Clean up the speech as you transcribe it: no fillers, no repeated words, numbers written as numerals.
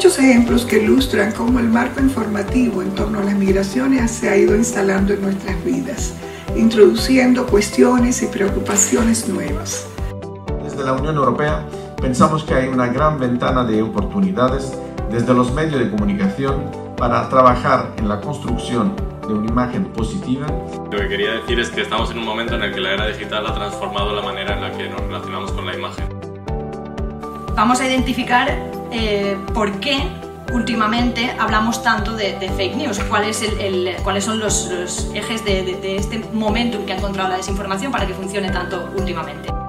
muchos ejemplos que ilustran cómo el marco informativo en torno a las migraciones se ha ido instalando en nuestras vidas, introduciendo cuestiones y preocupaciones nuevas. Desde la Unión Europea pensamos que hay una gran ventana de oportunidades desde los medios de comunicación para trabajar en la construcción de una imagen positiva. Lo que quería decir es que estamos en un momento en el que la era digital ha transformado la manera en la que nos relacionamos con la imagen. Vamos a identificar por qué últimamente hablamos tanto de fake news, cuáles son los ejes de este momento en que ha encontrado la desinformación para que funcione tanto últimamente.